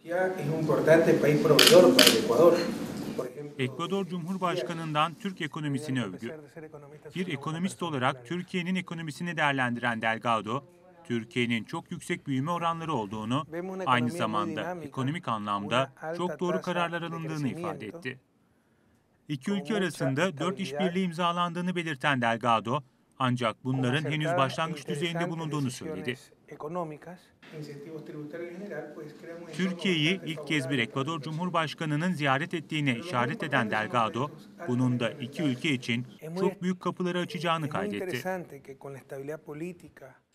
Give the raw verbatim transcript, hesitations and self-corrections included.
Ekvador Cumhurbaşkanı'ndan Türk ekonomisini övgü. Bir ekonomist olarak Türkiye'nin ekonomisini değerlendiren Delgado, Türkiye'nin çok yüksek büyüme oranları olduğunu, aynı zamanda ekonomik anlamda çok doğru kararlar alındığını ifade etti. İki ülke arasında dört işbirliği imzalandığını belirten Delgado, ancak bunların henüz başlangıç düzeyinde bulunduğunu söyledi. Türkiye'yi ilk kez bir Ekvador Cumhurbaşkanı'nın ziyaret ettiğine işaret eden Delgado, bunun da iki ülke için çok büyük kapıları açacağını kaydetti.